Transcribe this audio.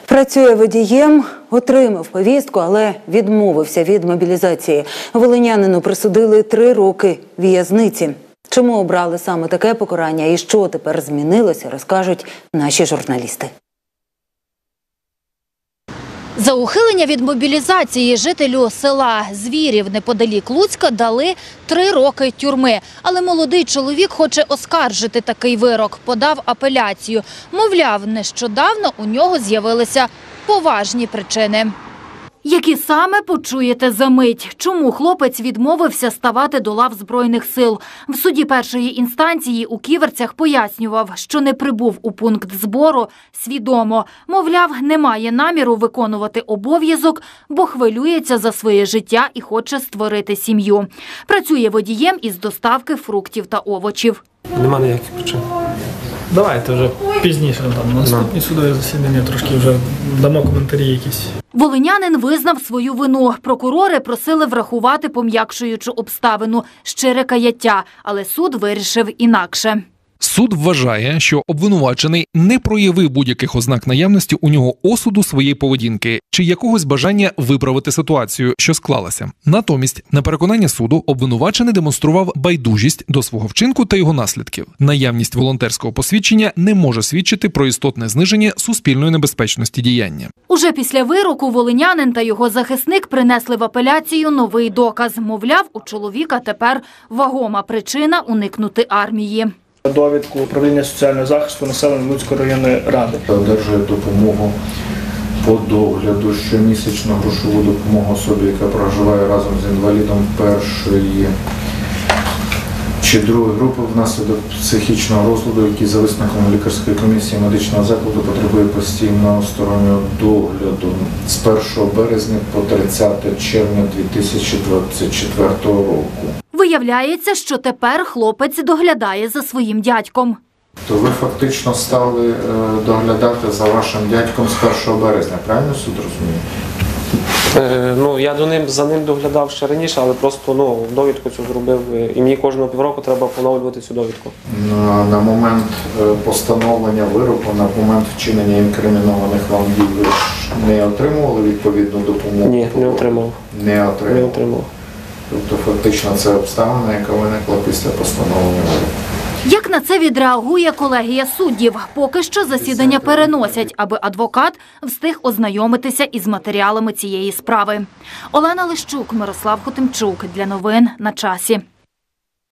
Працює водієм, отримав повістку, але відмовився від мобілізації. Волинянину присудили 3 роки в'язниці. Чому обрали саме таке покарання і що тепер змінилося, розкажуть наші журналісти. За ухилення від мобілізації жителю села Звірів неподалік Луцька дали 3 роки тюрми. Але молодий чоловік хоче оскаржити такий вирок, подав апеляцію. Мовляв, нещодавно у нього з'явилися поважні причини. Які саме, почуєте за мить. Чому хлопець відмовився ставати до лав Збройних сил? В суді першої інстанції у Ківерцях пояснював, що не прибув у пункт збору свідомо. Мовляв, не має наміру виконувати обов'язок, бо хвилюється за своє життя і хоче створити сім'ю. Працює водієм із доставки фруктів та овочів. Нема ніяких причин. Давайте вже пізніше, на наступні судові засідання трошки вже дамо коментарі якісь. Волинянин визнав свою вину. Прокурори просили врахувати пом'якшуючу обставину – щире каяття, але суд вирішив інакше. Суд вважає, що обвинувачений не проявив будь-яких ознак наявності у нього осуду своєї поведінки чи якогось бажання виправити ситуацію, що склалася. Натомість, на переконання суду, обвинувачений демонстрував байдужість до свого вчинку та його наслідків. Наявність волонтерського посвідчення не може свідчити про істотне зниження суспільної небезпечності діяння. Уже після вироку волинянин та його захисник принесли в апеляцію новий доказ. Мовляв, у чоловіка тепер вагома причина уникнути армії. Довідку управління соціального захисту населення Луцької районної ради. Одержує допомогу по догляду, щомісячну грошову допомогу особі, яка проживає разом з інвалідом першої чи другої групи внаслідок психічного розладу, який за висновком лікарської комісії медичного закладу потребує постійного стороннього догляду з 1 березня по 30 червня 2024 року. Виявляється, що тепер хлопець доглядає за своїм дядьком. То ви фактично стали доглядати за вашим дядьком з 1 березня, правильно суд розуміє? Я за ним доглядав ще раніше, але просто довідку цю зробив. І мені кожного півроку треба поновлювати цю довідку. На момент постановлення вироку, на момент вчинення інкримінованих вам дій ви ж не отримували відповідну допомогу? Ні, не отримав. Не отримав. Тобто фактично це обставина, яка виникла після постановлення вироку. Як на це відреагує колегія суддів? Поки що засідання переносять, аби адвокат встиг ознайомитися із матеріалами цієї справи. Олена Лищук, Мирослав Хотимчук. Для новин на часі.